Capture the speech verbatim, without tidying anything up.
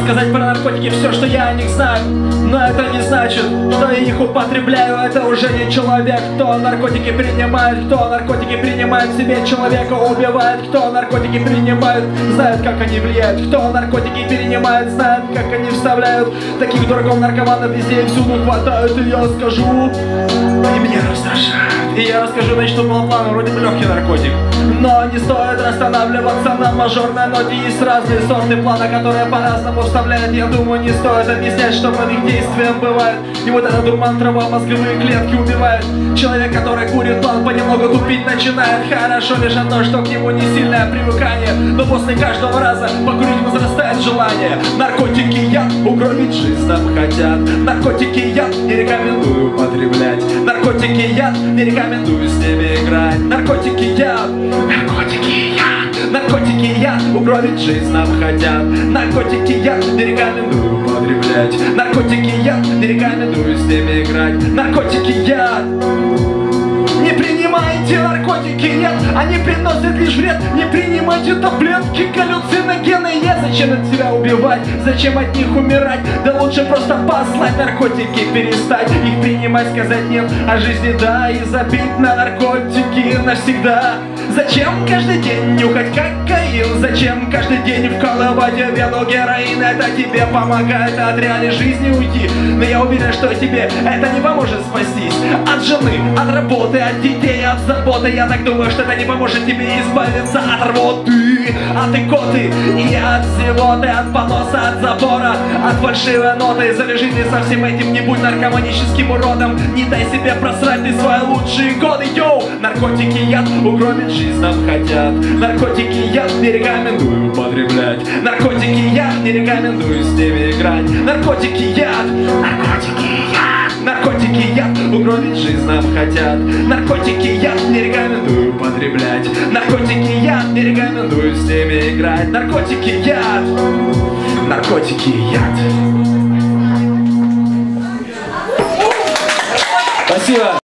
рассказать про наркотики все, что я о них знаю. Но это не значит, что я их употребляю. Это уже не человек. Кто наркотики принимает, кто наркотики принимает, себе человека убивает. Кто наркотики принимает, знает, как они влияют. Кто наркотики перенимает, знает, как они вставляют. Таких дураков наркоманов везде и всюду хватают. И я скажу, и меня раздражают. И я расскажу, значит, что было планом, вроде бы легкий наркотик. Но не стоит останавливаться на мажорной ноте. Есть разные сорты плана, которые по-разному вставляют. Я думаю, не стоит объяснять, что под их действием бывает. И вот этот дурман трава мозговые клетки убивает. Человек, который курит план, понемногу тупить начинает. Хорошо лишь одно, что к нему не сильное привыкание. Но после каждого раза покурить возрастает желание. Наркотики яд, угробить жизнь нам хотят. Наркотики яд, не рекомендую употреблять. Наркотики яд, не рекомендую с ними играть. Наркотики яд, наркотики яд, наркотики яд, угробить жизнь нам хотят. Наркотики яд, не рекомендую употреблять. Наркотики яд, не рекомендую с ними играть. Наркотики яд. Не принимайте наркотики, нет, они приносят лишь вред. Не принимайте таблетки, галлюциногенные. Зачем от себя убивать, зачем от них умирать? Да лучше просто послать наркотики, перестать их принимать, сказать нет, а жизни да, и забить на наркотики навсегда. Зачем каждый день нюхать кокаин? Зачем каждый день вкалывать в вену героин? Это тебе помогает от реальной жизни уйти. Но я уверен, что тебе это не поможет спастись от жены, от работы, от детей, от заботы. Я так думаю, что это не поможет тебе избавиться от рвоты, от икоты и от всего ты, от поноса, от забора, от фальшивой ноты. Завяжите со всем этим, не будь наркоманическим уродом. Не дай себе просрать ты свои лучшие годы. Йоу! Наркотики яд, угробить жизнь нам хотят. Наркотики яд, не рекомендую употреблять. Наркотики яд, не рекомендую с ними играть. Наркотики яд, наркотики яд, наркотики яд, угробить жизнь нам хотят. Наркотики яд, не рекомендую употреблять. Наркотики яд, не рекомендую с ними играть. Наркотики яд, наркотики яд. Спасибо.